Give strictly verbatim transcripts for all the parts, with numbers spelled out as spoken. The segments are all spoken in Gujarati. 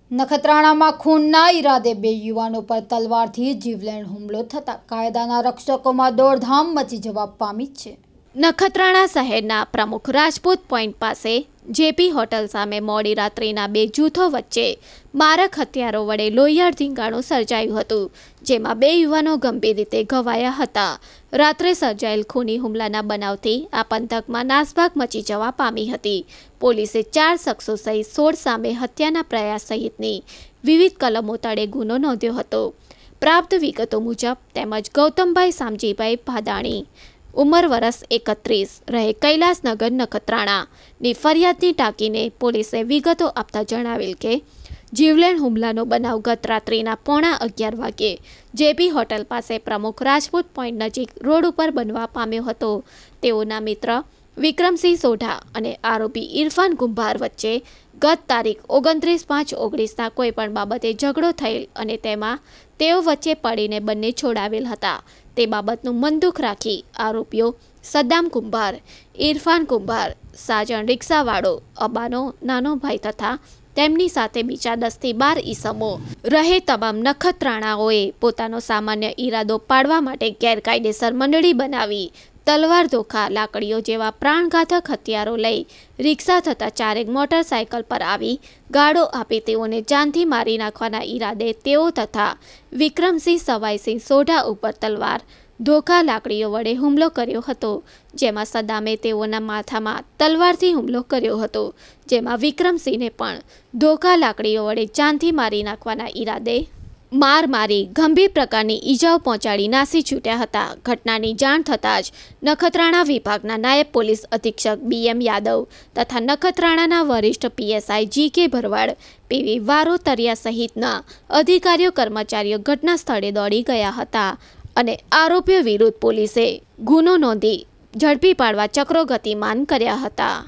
નખત્રાણામાં ખૂનના ઈરાદે બે યુવાનો પર તલવારથી જીવલેણ હુમલો થતા કાયદાના રક્ષકોમાં દોડધામ મચી જવા પામી છે। નખત્રાણા શહેરના પ્રમુખ રાજપૂત પોઈન્ટ પાસે જેપી હોટલ સામે મોડી રાત્રિના બે જૂથો વચ્ચે મારક હથિયારો વડે લોહિયાળ ધીંગાણું સર્જાયું હતું, જેમાં બે યુવાનો ગંભીર રીતે ઘવાયા હતા। રાત્રે સર્જાયેલ ખૂની હુમલાના બનાવથી આ પંથકમાં નાસભાગ મચી જવા પામી હતી। પોલીસે ચાર શખ્સો સહિત સોળ સામે હત્યાના પ્રયાસ સહિતની વિવિધ કલમો તળે ગુનો નોંધ્યો હતો। પ્રાપ્ત વિગતો મુજબ તેમજ ગૌતમભાઈ સામજીભાઈ ભાદાણી ઉંમર વર્ષ એકત્રીસ રહે કૈલાસનગર નખત્રાણાની ફરિયાદની ટાંકીને પોલીસે વિગતો આપતા જણાવેલ કે જીવલેણ હુમલાનો બનાવ ગત રાત્રિના પોણા અગિયાર વાગ્યે જેપી હોટલ પાસે પ્રમુખ રાજપૂત પોઈન્ટ નજીક રોડ ઉપર બનવા પામ્યો હતો। તેઓના મિત્ર વિક્રમસિંહ સોઢા અને આરોપી ઇરફાન કુંભાર વચ્ચે ગત તારીખ ઓગણત્રીસ પાંચ ઓગણીસના કોઈપણ બાબતે ઝઘડો થયેલ અને તેમાં તેઓ વચ્ચે પડીને બંને છોડાવેલ હતા। તે બાબતનું મનદુખ રાખી આરોપીઓ સદ્દામ કુંભાર, ઇરફાન કુંભાર, સાજણ રિક્ષાવાળો, અબાનો નાનો ભાઈ તથા તેમની સાથે બીજા દસથી બાર ઈસમો રહે તમામ નખત્રાણાઓએ પોતાનો સામાન્ય ઈરાદો પાડવા માટે ગેરકાયદેસર મંડળી બનાવી તલવાર, ધોખા, લાકડીઓ જેવા પ્રાણઘાતક હથિયારો લઈ રિક્ષા થતા ચારેક મોટરસાયકલ પર આવી ગાળો આપી તેઓને જાનથી મારી નાખવાના ઈરાદે તેઓ તથા વિક્રમસિંહ સવાઈસિંહ સોઢા ઉપર તલવાર, ધોખા, લાકડીઓ વડે હુમલો કર્યો હતો, જેમાં સદામે તેઓના માથામાં તલવારથી હુમલો કર્યો હતો, જેમાં વિક્રમસિંહને પણ ધોખા, લાકડીઓ વડે જાનથી મારી નાખવાના ઈરાદે માર મારી ગંભીર પ્રકારની ઈજાઓ પહોંચાડી નાસી છૂટ્યા હતા। ઘટનાની જાણ થતાં જ નખત્રાણા વિભાગના નાયબ પોલીસ અધિક્ષક બી એમ યાદવ તથા નખત્રાણાના વરિષ્ઠ પીએસઆઈ જી કે ભરવાડ, પીવી વારોતરિયા સહિતના અધિકારીઓ કર્મચારીઓ ઘટના સ્થળે દોડી ગયા હતા અને આરોપીઓ વિરુદ્ધ પોલીસે ગુનો નોંધી ઝડપી પાડવા ચક્રો ગતિમાન કર્યા હતા।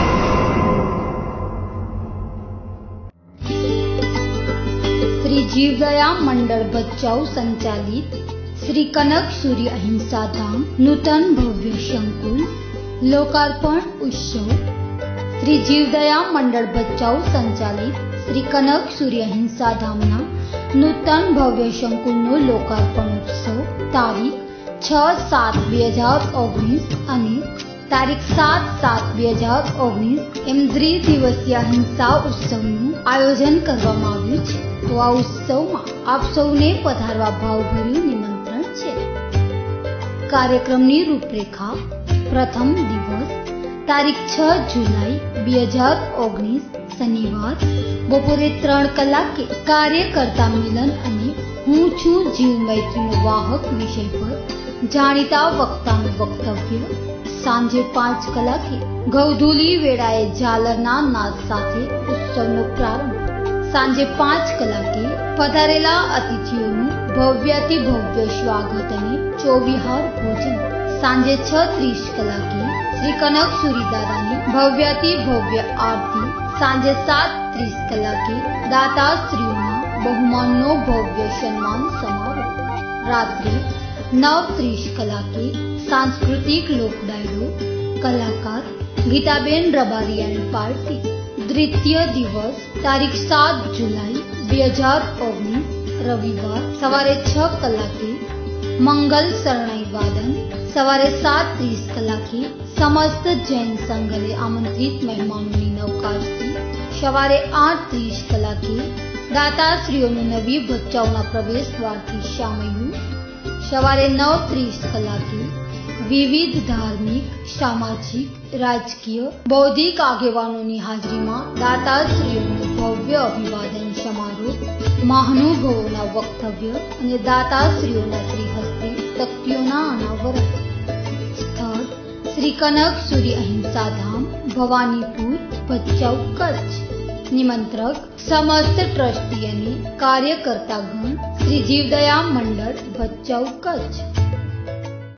श्री जीवदया मंडल भचाऊ संचालित श्री कनक सूर्य अहिंसा धाम नूतन भव्य संकुल लोकार्पण उत्सव। श्री जीवदया मंडल भचाऊ संचालित श्री कनक सूर्य अहिंसा धामना नूतन भव्य संकुल नो लोकार्पण उत्सव तारीख छ सात બે હજાર ઓગણીસ અને તારીખ સાત સાત બે હજાર ઓગણીસ એમ દ્વિદિવસીય અહિંસા ઉત્સવનું આયોજન કરવામાં આવ્યું છે। તો આ ઉત્સવમાં આપ સૌને પધારવા ભાવભર્યું નિમંત્રણ છે। કાર્યક્રમની રૂપરેખા પ્રથમ દિવસ તારીખ છ જુલાઈ બે હજાર ઓગણીસ શનિવાર બપોરે ત્રણ કલાકે કાર્યકર્તા મિલન અને હું છું જીવ મૈત્રીનો વાહક વિષય પર જાણીતા વક્તાનું વક્તવ્ય। સાંજે પાંચ કલાકે ગૌધૂલી વેળાએ ઝાલરના નાદ સાથે ઉત્સવનો પ્રારંભ। સાંજે પાંચ કલાકે પધારેલા અતિથિઓનું ભવ્યાતિ ભવ્ય સ્વાગત અને ચોવિહાર ભોજન। સાંજે છ ત્રીસ કલાકે શ્રી કનક સૂરી દાદાની ભવ્યાતિ ભવ્ય આરતી। સાંજે સાત ત્રીસ કલાકે દાતાશ્રીઓના બહુમાનનો ભવ્ય સન્માન સમારોહ। રાત્રે નવ ત્રીસ કલાકે સાંસ્કૃતિક લોક ડાયરો, કલાકાર ગીતાબેન રબારિયાની પાર્ટી। દ્વિતીય દિવસ તારીખ સાત જુલાઈ બે હજાર ઓગણીસ રવિવાર સવારે છ કલાકે મંગલ શરણાઈ વાદન। સવારે સાત ત્રીસ કલાકે સમસ્ત જૈન સંઘને આમંત્રિત મહેમાનોની નવકારથી। સવારે આઠ ત્રીસ કલાકે દાતાશ્રીઓનું નવી ભચાઉના પ્રવેશ દ્વારથી શામયું। સવારે નવ ત્રીસ કલાકે વિવિધ ધાર્મિક, સામાજિક, રાજકીય, બૌદ્ધિક આગેવાનોની હાજરીમાં દાતાશ્રીઓનું ભવ્ય અભિવાદન સમારોહ, મહાનુભાવોના વક્તવ્ય અને દાતાશ્રીઓના શ્રીહસ્તે તકતીઓના અનાવરણ। સ્થળ શ્રી કનક સૂર્ય અહિંસા ધામ, ભવાનીપુર, ભચાઉ, કચ્છ। નિમંત્રક સમસ્ત ટ્રસ્ટી અને કાર્યકર્તાગણ, શ્રી જીવદયા મંડળ ભચાઉ, કચ્છ।